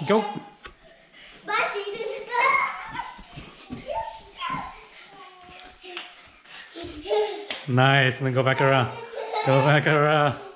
Go. Nice, and then go back around. Go back around.